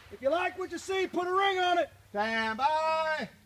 If you like what you see, put a ring on it. Stand by.